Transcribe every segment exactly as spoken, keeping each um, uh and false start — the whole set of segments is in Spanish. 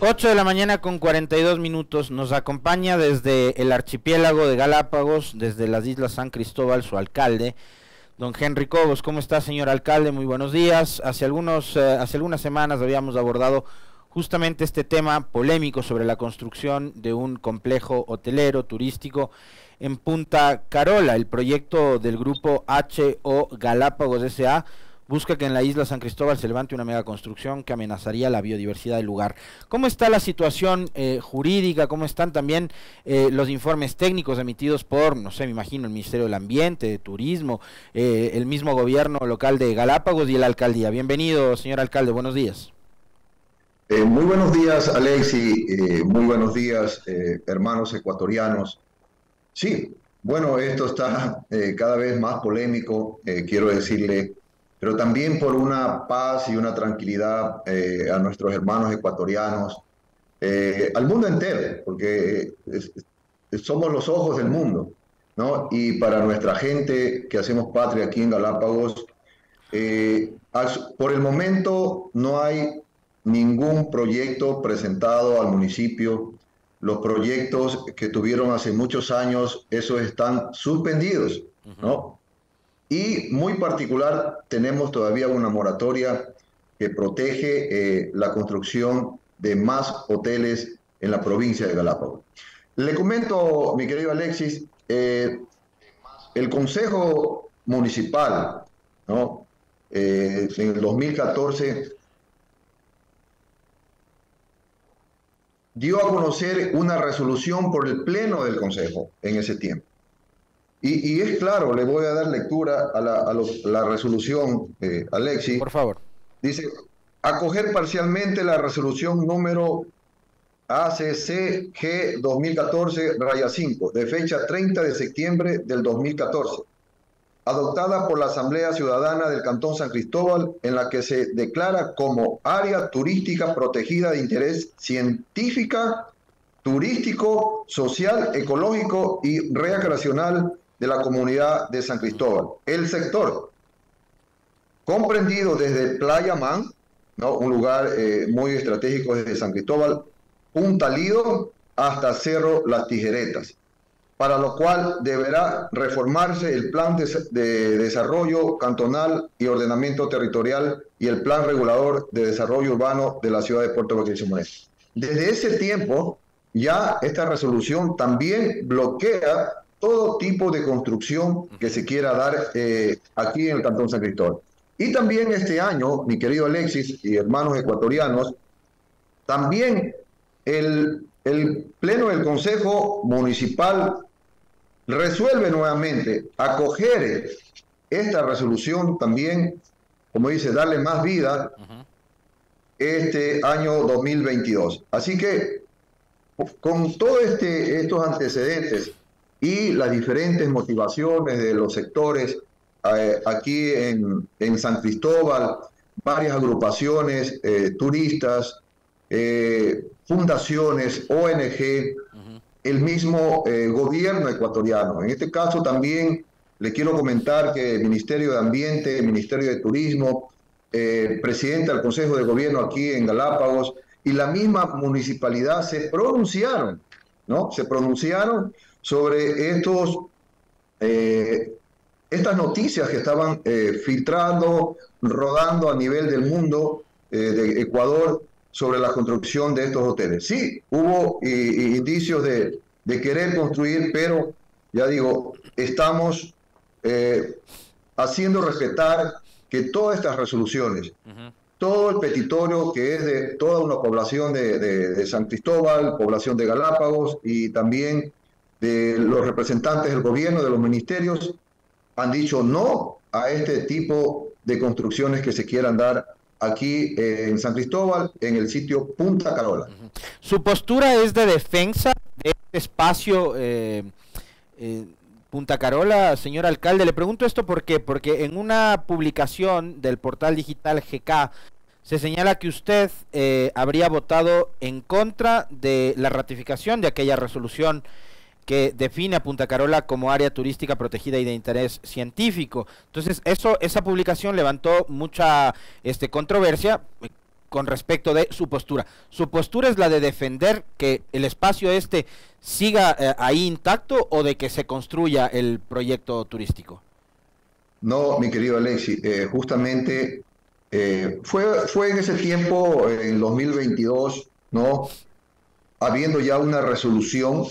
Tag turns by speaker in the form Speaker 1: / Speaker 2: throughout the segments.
Speaker 1: ocho de la mañana con cuarenta y dos minutos. Nos acompaña desde el archipiélago de Galápagos, desde las Islas San Cristóbal, su alcalde, don Henry Cobos. ¿Cómo está, señor alcalde? Muy buenos días. Hace, algunos, eh, hace algunas semanas habíamos abordado justamente este tema polémico sobre la construcción de un complejo hotelero turístico en Punta Carola. El proyecto del grupo H O Galápagos S A busca que en la isla San Cristóbal se levante una megaconstrucción que amenazaría la biodiversidad del lugar. ¿Cómo está la situación eh, jurídica? ¿Cómo están también eh, los informes técnicos emitidos por, no sé, me imagino, el Ministerio del Ambiente, de Turismo, eh, el mismo gobierno local de Galápagos y la alcaldía? Bienvenido, señor alcalde, buenos días.
Speaker 2: Eh, muy buenos días, Alexi, eh, muy buenos días, eh, hermanos ecuatorianos. Sí, bueno, esto está eh, cada vez más polémico, eh, quiero decirle, pero también por una paz y una tranquilidad eh, a nuestros hermanos ecuatorianos, eh, al mundo entero, porque es, es, somos los ojos del mundo, ¿no? Y para nuestra gente que hacemos patria aquí en Galápagos, eh, por el momento no hay ningún proyecto presentado al municipio. Los proyectos que tuvieron hace muchos años, esos están suspendidos, ¿no? Y muy particular, tenemos todavía una moratoria que protege eh, la construcción de más hoteles en la provincia de Galápagos. Le comento, mi querido Alexis, eh, el Consejo Municipal, ¿no? Eh, en el dos mil catorce dio a conocer una resolución por el Pleno del Consejo en ese tiempo. Y, y es claro, le voy a dar lectura a la, a los, la resolución, eh, Alexis.
Speaker 1: Por favor.
Speaker 2: Dice, acoger parcialmente la resolución número A C C G dos mil catorce cinco, de fecha treinta de septiembre del dos mil catorce, adoptada por la Asamblea Ciudadana del Cantón San Cristóbal, en la que se declara como área turística protegida de interés científica, turístico, social, ecológico y recreacional de la comunidad de San Cristóbal. El sector, comprendido desde Playa Man, ¿no? Un lugar eh, muy estratégico desde San Cristóbal, Punta Lido, hasta Cerro Las Tijeretas, para lo cual deberá reformarse el Plan de, de Desarrollo Cantonal y Ordenamiento Territorial y el Plan Regulador de Desarrollo Urbano de la ciudad de Puerto Barquisimeto. Desde ese tiempo, ya esta resolución también bloquea todo tipo de construcción que se quiera dar eh, aquí en el Cantón San Cristóbal. Y también este año, mi querido Alexis y hermanos ecuatorianos, también el, el Pleno del Consejo Municipal resuelve nuevamente acoger esta resolución también, como dice, darle más vida uh-huh. este año dos mil veintidós. Así que con todos este, estos antecedentes y las diferentes motivaciones de los sectores eh, aquí en, en San Cristóbal, varias agrupaciones, eh, turistas, eh, fundaciones, O N G, uh-huh. el mismo eh, gobierno ecuatoriano. En este caso también le quiero comentar que el Ministerio de Ambiente, el Ministerio de Turismo, eh, presidente del Consejo de Gobierno aquí en Galápagos y la misma municipalidad se pronunciaron, ¿no? Se pronunciaron sobre estos, eh, estas noticias que estaban eh, filtrando, rodando a nivel del mundo, eh, de Ecuador, sobre la construcción de estos hoteles. Sí, hubo eh, indicios de, de querer construir, pero ya digo, estamos eh, haciendo respetar que todas estas resoluciones, uh-huh. todo el petitorio que es de toda una población de, de, de San Cristóbal, población de Galápagos y también de los representantes del gobierno, de los ministerios, han dicho no a este tipo de construcciones que se quieran dar aquí eh, en San Cristóbal, en el sitio Punta Carola.
Speaker 1: Uh-huh. ¿Su postura es de defensa de este espacio eh, eh, Punta Carola, señor alcalde? Le pregunto esto ¿por qué? Porque en una publicación del portal digital G K se señala que usted eh, habría votado en contra de la ratificación de aquella resolución que define a Punta Carola como área turística protegida y de interés científico. Entonces, eso, esa publicación levantó mucha este, controversia, con respecto de su postura. ¿Su postura es la de defender que el espacio este siga eh, ahí intacto o de que se construya el proyecto turístico?
Speaker 2: No, mi querido Alexis, eh, justamente eh, fue, fue en ese tiempo, en dos mil veintidós, ¿no? Habiendo ya una resolución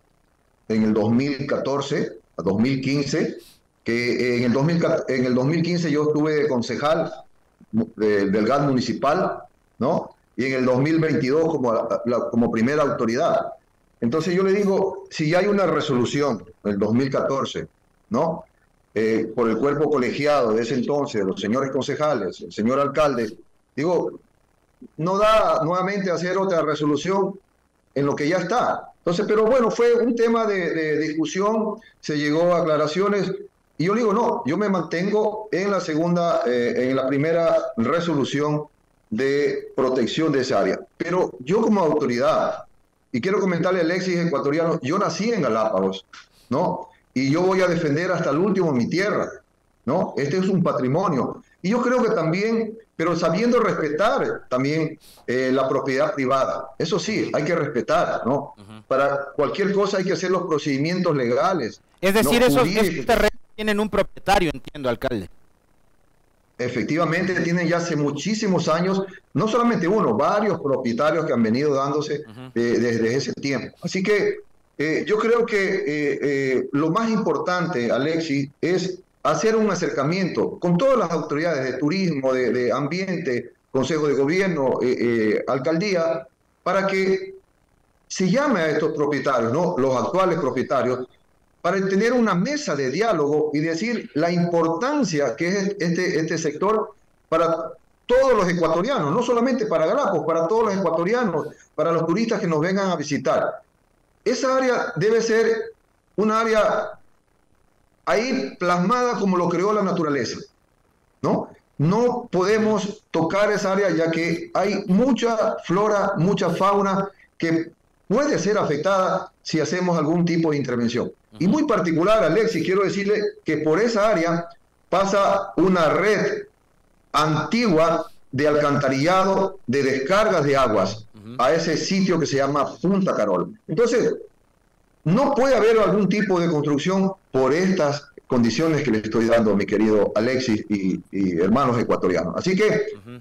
Speaker 2: en el dos mil catorce a dos mil quince, que en el, dos mil, en el dos mil quince yo estuve de concejal de, del G A T municipal, ¿no? Y en el dos mil veintidós como, la, como primera autoridad. Entonces yo le digo, si ya hay una resolución en el dos mil catorce, ¿no? Eh, por el cuerpo colegiado de ese entonces, los señores concejales, el señor alcalde, digo, no da nuevamente hacer otra resolución en lo que ya está. Entonces, pero bueno, fue un tema de, de discusión, se llegó a aclaraciones, y yo digo, no, yo me mantengo en la segunda, eh, en la primera resolución de protección de esa área. Pero yo como autoridad, y quiero comentarle a Alexis, ecuatoriano, yo nací en Galápagos, ¿no? Y yo voy a defender hasta el último mi tierra, ¿no? Este es un patrimonio. Y yo creo que también, pero sabiendo respetar también eh, la propiedad privada. Eso sí, hay que respetar, ¿no? Uh-huh. Para cualquier cosa hay que hacer los procedimientos legales.
Speaker 1: Es decir, ¿no? esos, esos terrenos tienen un propietario, entiendo, alcalde.
Speaker 2: Efectivamente, tienen ya hace muchísimos años, no solamente uno, varios propietarios que han venido dándose uh-huh. eh, desde ese tiempo. Así que eh, yo creo que eh, eh, lo más importante, Alexis, es hacer un acercamiento con todas las autoridades de turismo, de, de ambiente, consejo de gobierno, eh, eh, alcaldía, para que se llame a estos propietarios, ¿no? Los actuales propietarios, para tener una mesa de diálogo y decir la importancia que es este, este sector para todos los ecuatorianos, no solamente para Galápagos, para todos los ecuatorianos, para los turistas que nos vengan a visitar. Esa área debe ser un área ahí plasmada como lo creó la naturaleza, ¿no? No podemos tocar esa área ya que hay mucha flora, mucha fauna que puede ser afectada si hacemos algún tipo de intervención. Uh-huh. Y muy particular, Alexis, quiero decirle que por esa área pasa una red antigua de alcantarillado, de descargas de aguas, uh-huh. a ese sitio que se llama Punta Carol. Entonces, no puede haber algún tipo de construcción por estas condiciones que le estoy dando, mi querido Alexis y, y hermanos ecuatorianos. Así que uh-huh.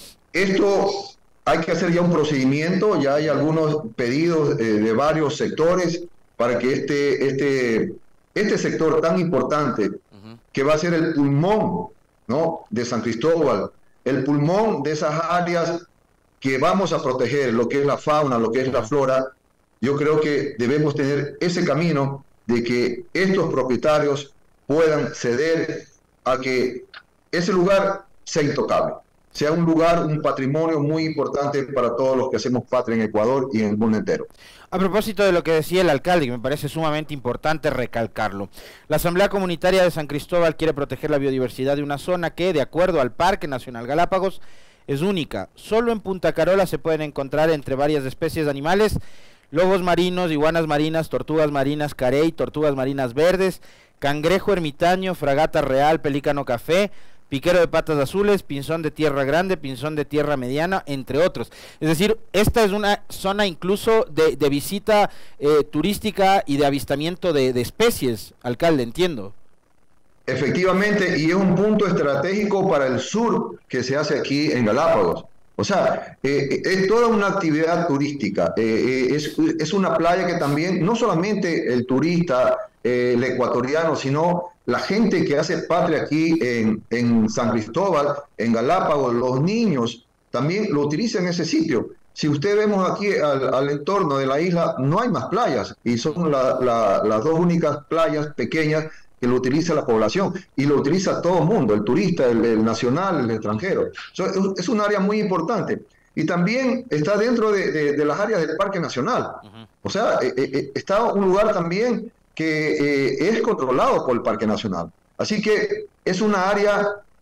Speaker 2: esto hay que hacer ya un procedimiento, ya hay algunos pedidos eh, de varios sectores para que este, este, este sector tan importante, uh-huh. que va a ser el pulmón, ¿no?, de San Cristóbal, el pulmón de esas áreas que vamos a proteger, lo que es la fauna, lo que es la flora, yo creo que debemos tener ese camino de que estos propietarios puedan ceder a que ese lugar sea intocable, sea un lugar, un patrimonio muy importante para todos los que hacemos patria en Ecuador y en el mundo entero.
Speaker 1: A propósito de lo que decía el alcalde, que me parece sumamente importante recalcarlo, la Asamblea Comunitaria de San Cristóbal quiere proteger la biodiversidad de una zona que, de acuerdo al Parque Nacional Galápagos, es única. Solo en Punta Carola se pueden encontrar entre varias especies de animales lobos marinos, iguanas marinas, tortugas marinas carey, tortugas marinas verdes, cangrejo ermitaño, fragata real, pelícano café, piquero de patas azules, pinzón de tierra grande, pinzón de tierra mediana, entre otros. Es decir, esta es una zona incluso de, de visita eh, turística y de avistamiento de, de especies, alcalde, entiendo.
Speaker 2: Efectivamente, y es un punto estratégico para el sur que se hace aquí en Galápagos. O sea, eh, es toda una actividad turística, eh, es, es una playa que también, no solamente el turista, eh, el ecuatoriano, sino la gente que hace patria aquí en, en San Cristóbal, en Galápagos, los niños también lo utilizan en ese sitio. Si usted vemos aquí al, al entorno de la isla, no hay más playas, y son la, la, las dos únicas playas pequeñas que lo utiliza la población, y lo utiliza todo el mundo, el turista, el, el nacional, el extranjero. So, es, es un área muy importante. Y también está dentro de, de, de las áreas del Parque Nacional. Uh-huh. O sea, eh, eh, está un lugar también que eh, es controlado por el Parque Nacional. Así que es una área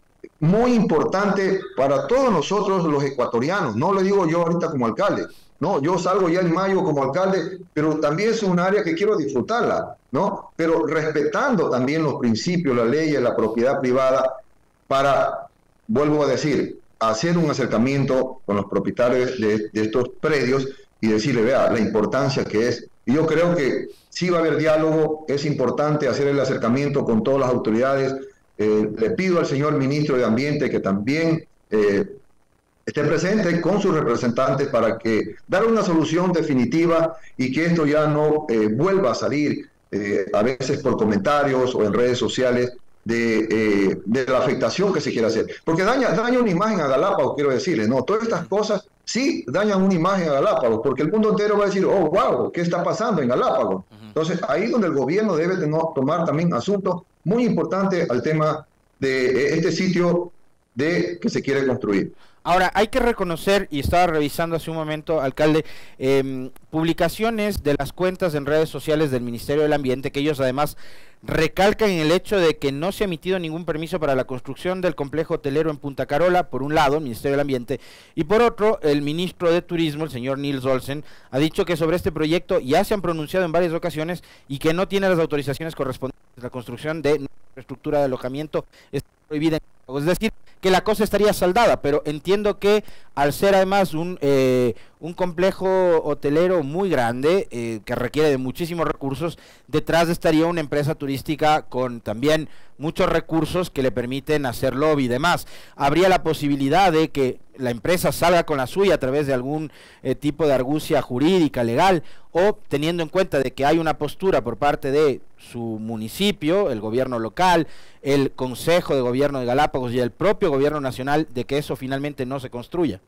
Speaker 2: muy importante para todos nosotros los ecuatorianos. No lo digo yo ahorita como alcalde. No, yo salgo ya en mayo como alcalde, pero también es un área que quiero disfrutarla, ¿no? Pero respetando también los principios, las leyes, la propiedad privada, para, vuelvo a decir, hacer un acercamiento con los propietarios de, de estos predios y decirle, vea, la importancia que es. Y yo creo que sí va a haber diálogo, es importante hacer el acercamiento con todas las autoridades. Eh, le pido al señor ministro de Ambiente que también eh, esté presente con sus representantes para que dar una solución definitiva y que esto ya no eh, vuelva a salir eh, a veces por comentarios o en redes sociales de, eh, de la afectación que se quiere hacer. Porque daña, daña una imagen a Galápagos, quiero decirles, ¿no? Todas estas cosas sí dañan una imagen a Galápagos, porque el mundo entero va a decir, oh, wow, ¿qué está pasando en Galápagos? Entonces, ahí es donde el gobierno debe de no, tomar también asuntos muy importantes al tema de eh, este sitio de que se quiere construir.
Speaker 1: Ahora, hay que reconocer, y estaba revisando hace un momento, alcalde, eh, publicaciones de las cuentas en redes sociales del Ministerio del Ambiente, que ellos además recalcan en el hecho de que no se ha emitido ningún permiso para la construcción del complejo hotelero en Punta Carola, por un lado, el Ministerio del Ambiente, y por otro, el ministro de Turismo, el señor Nils Olsen, ha dicho que sobre este proyecto ya se han pronunciado en varias ocasiones y que no tiene las autorizaciones correspondientes. La construcción de infraestructura de alojamiento está prohibida. Es decir, que la cosa estaría saldada, pero entiendo que al ser además un, eh, un complejo hotelero muy grande, eh, que requiere de muchísimos recursos, detrás estaría una empresa turística con también muchos recursos que le permiten hacer lobby y demás. ¿Habría la posibilidad de que la empresa salga con la suya a través de algún eh, tipo de argucia jurídica, legal, o teniendo en cuenta de que hay una postura por parte de su municipio, el gobierno local, el Consejo de Gobierno de Galápagos y el propio gobierno nacional, de que eso finalmente no se construya?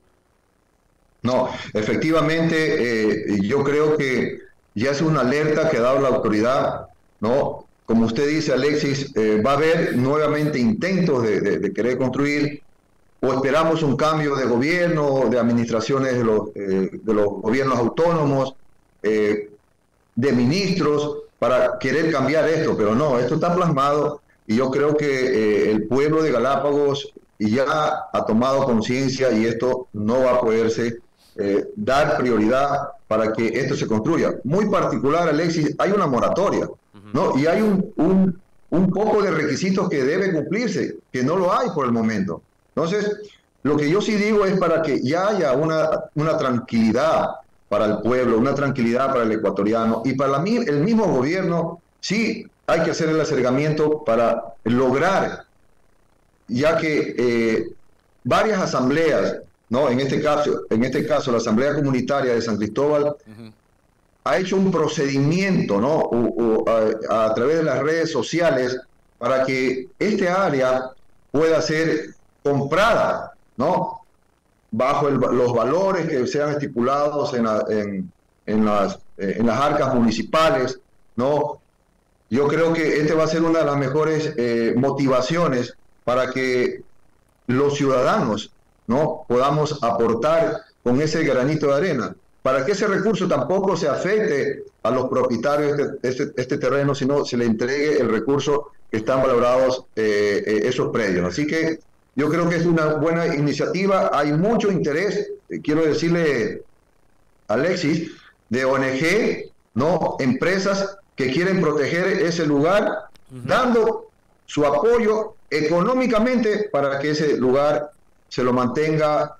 Speaker 2: No, efectivamente, eh, yo creo que ya es una alerta que ha dado la autoridad, ¿no? Como usted dice, Alexis, eh, va a haber nuevamente intentos de, de, de querer construir, o esperamos un cambio de gobierno, de administraciones de los, eh, de los gobiernos autónomos, eh, de ministros, para querer cambiar esto, pero no, esto está plasmado y yo creo que eh, el pueblo de Galápagos ya ha tomado conciencia y esto no va a poderse eh, dar prioridad para que esto se construya. Muy particular, Alexis, hay una moratoria, ¿no? Y hay un, un, un poco de requisitos que debe cumplirse, que no lo hay por el momento. Entonces, lo que yo sí digo es para que ya haya una, una tranquilidad para el pueblo, una tranquilidad para el ecuatoriano y para la, el mismo gobierno, sí hay que hacer el acercamiento para lograr, ya que eh, varias asambleas, ¿no? En este caso, en este caso la Asamblea Comunitaria de San Cristóbal uh-huh. ha hecho un procedimiento, ¿no? O, o, a, a través de las redes sociales para que este área pueda ser comprada, ¿no? Bajo el, los valores que sean estipulados en, la, en, en, las, eh, en las arcas municipales, ¿no? Yo creo que este va a ser una de las mejores eh, motivaciones para que los ciudadanos, ¿no? podamos aportar con ese granito de arena, para que ese recurso tampoco se afecte a los propietarios de este, este terreno, sino se le entregue el recurso que están valorados eh, eh, esos predios. Así que yo creo que es una buena iniciativa, hay mucho interés, eh, quiero decirle, Alexis, de O N G, ¿no? empresas que quieren proteger ese lugar, uh-huh. dando su apoyo económicamente para que ese lugar se lo mantenga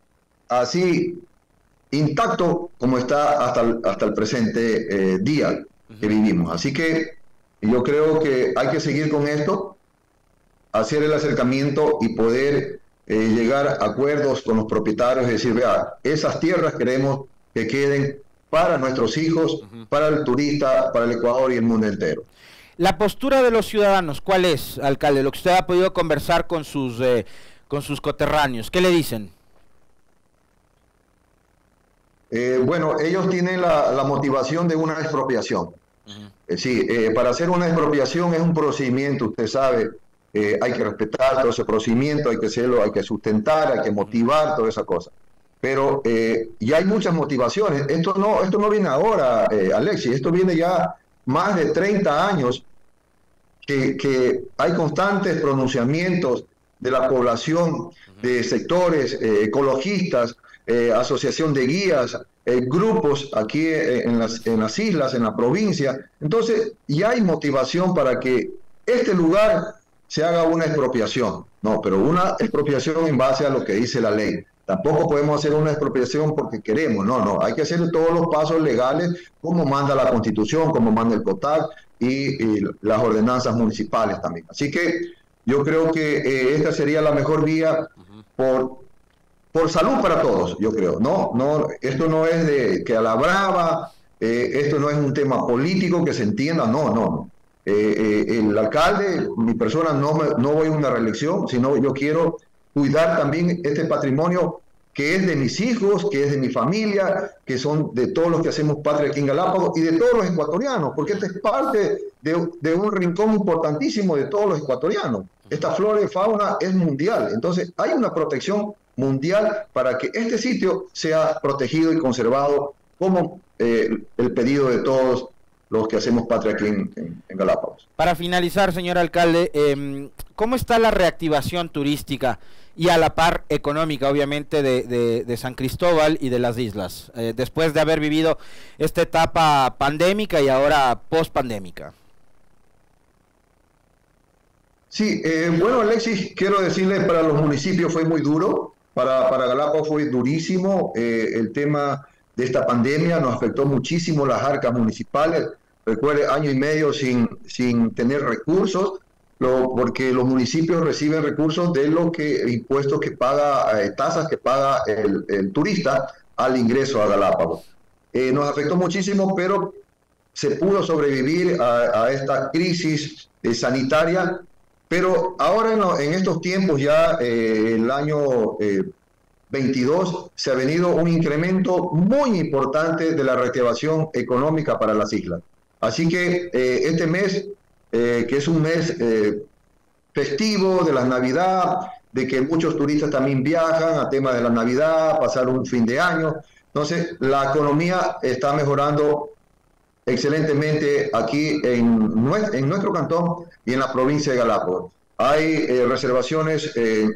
Speaker 2: así intacto como está hasta el, hasta el presente eh, día uh-huh. que vivimos. Así que yo creo que hay que seguir con esto, hacer el acercamiento y poder eh, llegar a acuerdos con los propietarios y decir, vea, esas tierras queremos que queden para nuestros hijos, uh-huh. para el turista, para el Ecuador y el mundo entero.
Speaker 1: La postura de los ciudadanos, ¿cuál es, alcalde? Lo que usted ha podido conversar con sus, eh, con sus coterráneos, ¿qué le dicen?
Speaker 2: Eh, bueno, ellos tienen la, la motivación de una expropiación. Uh-huh. eh, sí, eh, para hacer una expropiación es un procedimiento, usted sabe, eh, hay que respetar todo ese procedimiento, hay que hacerlo, hay que sustentar, hay que motivar, toda esa cosa. Pero eh, ya hay muchas motivaciones. Esto no, esto no viene ahora, eh, Alexis, esto viene ya más de treinta años que, que hay constantes pronunciamientos de la población, de sectores eh, ecologistas, eh, asociación de guías, eh, grupos aquí eh, en, las, en las islas, en la provincia. Entonces ya hay motivación para que este lugar se haga una expropiación, no, pero una expropiación en base a lo que dice la ley. Tampoco podemos hacer una expropiación porque queremos, no, no, hay que hacer todos los pasos legales como manda la Constitución, como manda el COTAC y, y las ordenanzas municipales también. Así que yo creo que eh, esta sería la mejor vía por, por salud para todos, yo creo. No, no, esto no es de que a la brava, eh, esto no es un tema político que se entienda, no, no. Eh, eh, el alcalde, mi persona, no, me, no voy a una reelección, sino yo quiero cuidar también este patrimonio que es de mis hijos, que es de mi familia, que son de todos los que hacemos patria aquí en Galápagos y de todos los ecuatorianos, porque esta es parte de, de un rincón importantísimo de todos los ecuatorianos. Esta flora y fauna es mundial, entonces hay una protección mundial para que este sitio sea protegido y conservado como eh, el pedido de todos los que hacemos patria aquí en, en, en Galápagos.
Speaker 1: Para finalizar, señor alcalde, eh, ¿cómo está la reactivación turística y a la par económica, obviamente, de, de, de San Cristóbal y de las islas, eh, después de haber vivido esta etapa pandémica y ahora post-pandémica?
Speaker 2: Sí, eh, bueno, Alexis, quiero decirle, para los municipios fue muy duro, para, para Galápagos fue durísimo, eh, el tema de esta pandemia nos afectó muchísimo las arcas municipales. Recuerde, año y medio sin, sin tener recursos, lo, porque los municipios reciben recursos de lo que impuestos que paga, eh, tasas que paga el, el turista al ingreso a Galápagos. Eh, nos afectó muchísimo, pero se pudo sobrevivir a, a esta crisis eh, sanitaria. Pero ahora en, lo, en estos tiempos ya eh, el año eh, veintidós se ha venido un incremento muy importante de la reactivación económica para las islas. Así que eh, este mes, eh, que es un mes eh, festivo de la Navidad, de que muchos turistas también viajan a tema de la Navidad, pasar un fin de año, entonces la economía está mejorando excelentemente aquí en nuestro, en nuestro cantón y en la provincia de Galápagos. Hay eh, reservaciones eh,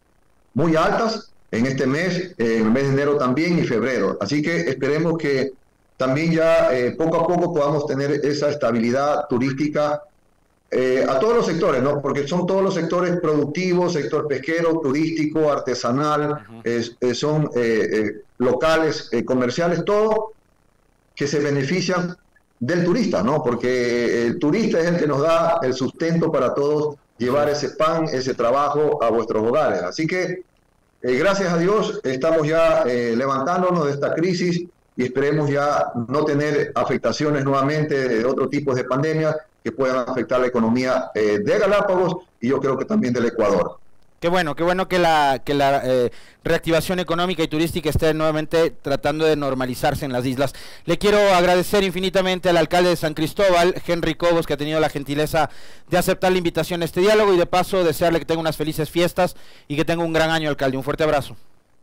Speaker 2: muy altas en este mes, en el mes de enero también y febrero. Así que esperemos que también ya eh, poco a poco podamos tener esa estabilidad turística eh, a todos los sectores, ¿no? Porque son todos los sectores productivos, sector pesquero, turístico, artesanal, uh-huh. eh, eh, son eh, eh, locales, eh, comerciales, todo que se benefician del turista, ¿no? Porque el turista es el que nos da el sustento para todos llevar ese pan, ese trabajo a vuestros hogares. Así que Eh, gracias a Dios estamos ya eh, levantándonos de esta crisis y esperemos ya no tener afectaciones nuevamente de otro tipo de pandemias que puedan afectar la economía eh, de Galápagos y yo creo que también del Ecuador.
Speaker 1: Qué bueno, qué bueno que la, que la eh, reactivación económica y turística esté nuevamente tratando de normalizarse en las islas. Le quiero agradecer infinitamente al alcalde de San Cristóbal, Henry Cobos, que ha tenido la gentileza de aceptar la invitación a este diálogo y de paso desearle que tenga unas felices fiestas y que tenga un gran año, alcalde. Un fuerte abrazo.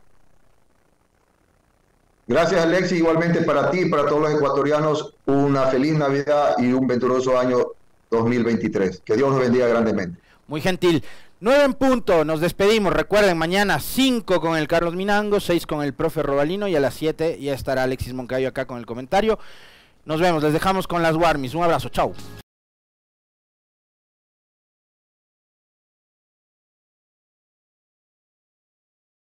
Speaker 2: Gracias, Alexis. Igualmente para ti y para todos los ecuatorianos, una feliz Navidad y un venturoso año dos mil veintitrés. Que Dios nos bendiga grandemente.
Speaker 1: Muy gentil. nueve en punto, nos despedimos. Recuerden, mañana cinco con el Carlos Minango, seis con el profe Robalino y a las siete ya estará Alexis Moncayo acá con el comentario. Nos vemos, les dejamos con las Warmis. Un abrazo, chao.